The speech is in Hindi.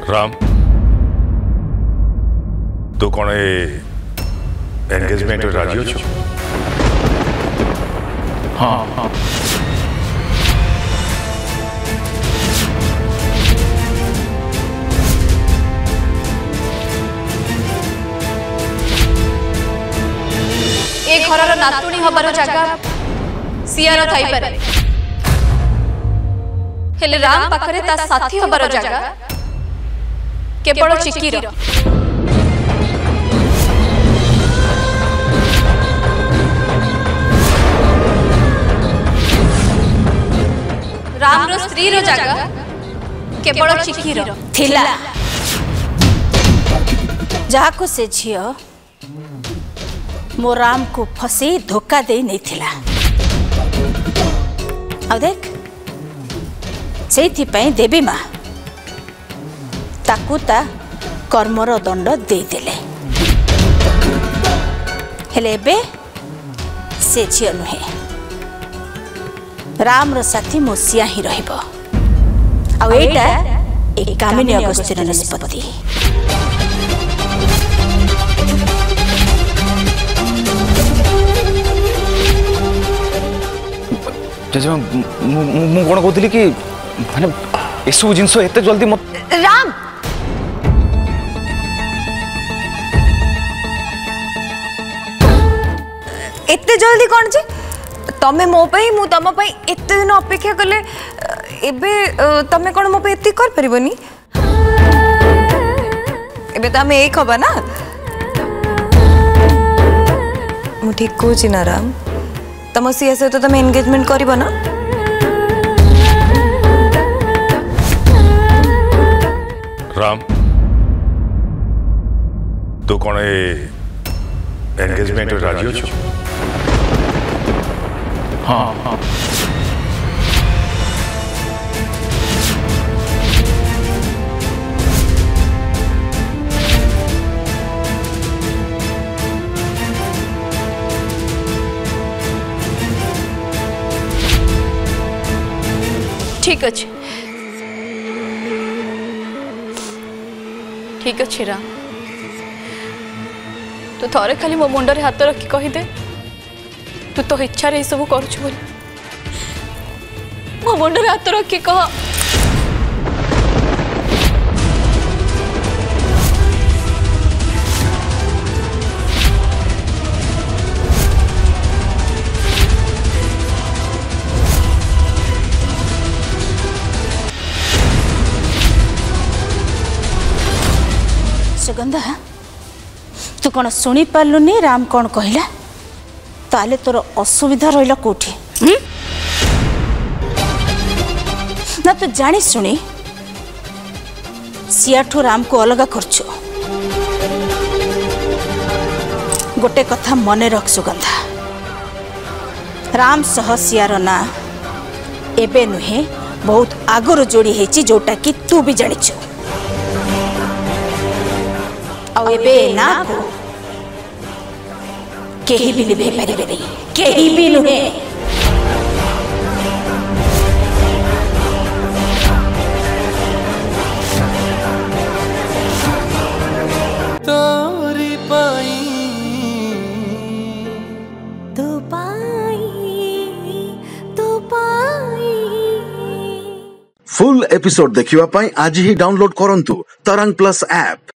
राम तो कौन एंगेजमेंट राजी हो? हाँ हाँ ए घर नातुणी हबार जगह सियार थाई पारे हेले राम पाखरे ता साथी हबार जगह केवल चिकीर। राम रो स्त्री रो जगह केवल चिकीर थिला जहा को से झियो मो राम को फसे धोखा दे नहीं थिला। अब देख से देवी माँ ताकू ता कर्मर दंड दे देले हेले बे से झियो नुहे राम रो साथी मो सिया ही रहिबो। आ एटा एक कामिनी अगस्त्यर निष्पत्ति। मु कौन कहती कि माने एसबू जिनस एत जल्दी मत राम एते जल्दी कौन जी तमे मो पे मु तम पे एते दिन अपेक्षा कले एबे तमे कौन मो पे एते कर परिबनी एबे त हमें एक हबा ना मु ठीक कहू छी ना राम तम सिया से तो तमे एंगेजमेंट करिबो ना? राम तो कौन एंगेजमेंट राजी हो? हाँ हाँ ठीक अच्छे ठीक अच्छे राम तू थरे खाली मो मुंडे हाथ रखी कहीदे तू तो इच्छा रे सब करुछु बोली मो मुंडे हाथ रखी कह। सुगंधा तू कौन शुणी पार्लुनी राम कौन कहला ताले तोर असुविधा रहा कौटी ना तू जानी शुणी सियाठू राम को अलग करछु। गोटे कथा मने रख सुगंधा राम सह सियार ना एबे नुहे बहुत आगुर जोड़ी हेची जोटा कि तू भी जानिछु। और एबे ना को केही भी लिबे परिबे नहीं केही भी नुहे। तोरी पाई तो पाई फुल एपिसोड देखिवा पाई आज ही डाउनलोड करंतु तरंग प्लस ऐप।